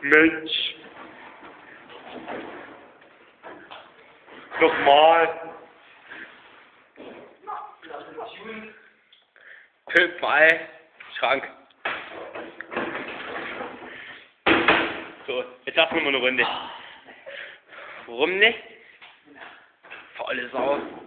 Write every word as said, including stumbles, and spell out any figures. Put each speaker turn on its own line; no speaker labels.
Mensch. Nochmal.
Fünfmal. Schrank. So, jetzt lassen wir mal eine Runde. Warum nicht? Faule Sau.